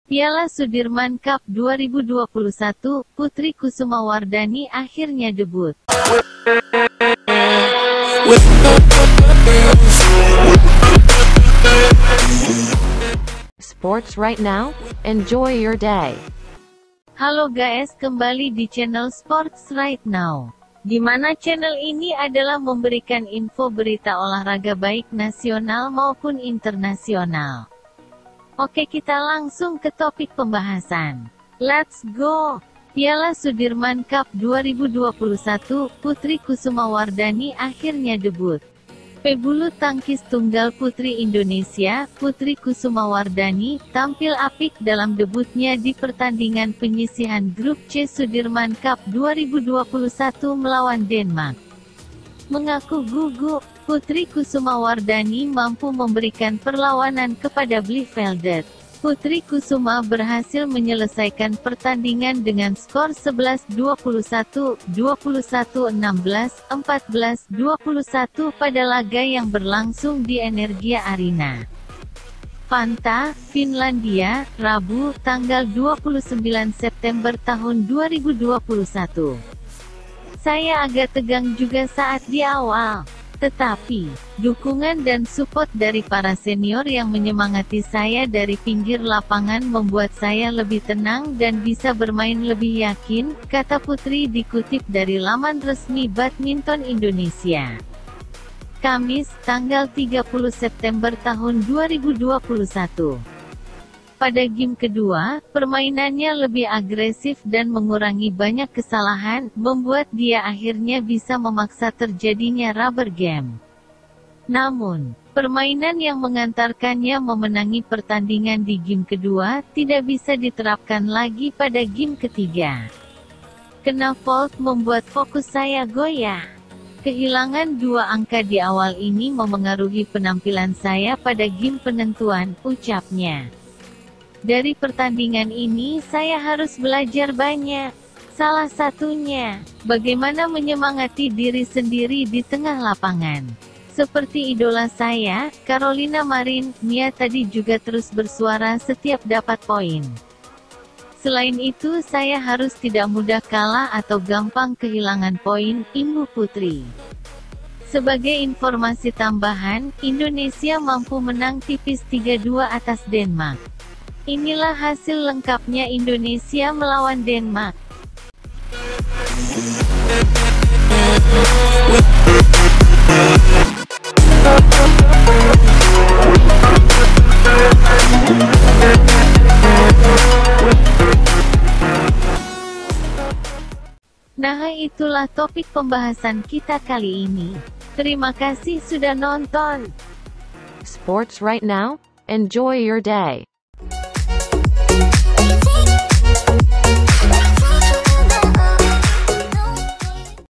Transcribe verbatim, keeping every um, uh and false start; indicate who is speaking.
Speaker 1: Piala Sudirman Cup dua ribu dua puluh satu, Putri Kusumawardhani akhirnya debut.
Speaker 2: Sports right now, enjoy your day.
Speaker 1: Halo guys, kembali di channel Sports Right Now. Di mana channel ini adalah memberikan info berita olahraga baik nasional maupun internasional. Oke, kita langsung ke topik pembahasan. Let's go! Piala Sudirman Cup dua ribu dua puluh satu, Putri Kusumawardhani akhirnya debut. Pebulu tangkis tunggal putri Indonesia, Putri Kusumawardhani, tampil apik dalam debutnya di pertandingan penyisihan Grup C Sudirman Cup dua ribu dua puluh satu melawan Denmark. Mengaku gugup, Putri Kusumawardhani mampu memberikan perlawanan kepada Blivelder. Putri Kusuma berhasil menyelesaikan pertandingan dengan skor sebelas dua puluh satu, dua puluh satu enam belas, empat belas dua puluh satu pada laga yang berlangsung di Energia Arena, Vantaa, Finlandia, Rabu, tanggal dua puluh sembilan September tahun dua ribu dua puluh satu. Saya agak tegang juga saat di awal. Tetapi, dukungan dan support dari para senior yang menyemangati saya dari pinggir lapangan membuat saya lebih tenang dan bisa bermain lebih yakin, kata Putri dikutip dari laman resmi Badminton Indonesia. Kamis, tanggal tiga puluh September tahun dua ribu dua puluh satu. Pada game kedua, permainannya lebih agresif dan mengurangi banyak kesalahan, membuat dia akhirnya bisa memaksa terjadinya rubber game. Namun, permainan yang mengantarkannya memenangi pertandingan di game kedua, tidak bisa diterapkan lagi pada game ketiga. Kena fault membuat fokus saya goyah. Kehilangan dua angka di awal ini memengaruhi penampilan saya pada game penentuan, ucapnya. Dari pertandingan ini saya harus belajar banyak. Salah satunya, bagaimana menyemangati diri sendiri di tengah lapangan. Seperti idola saya, Carolina Marin, Mia tadi juga terus bersuara setiap dapat poin. Selain itu saya harus tidak mudah kalah atau gampang kehilangan poin, imbuh Putri. Sebagai informasi tambahan, Indonesia mampu menang tipis tiga dua atas Denmark. Inilah hasil lengkapnya Indonesia melawan Denmark. Nah, itulah topik pembahasan kita kali ini. Terima kasih sudah nonton.
Speaker 2: Sports right now, enjoy your day.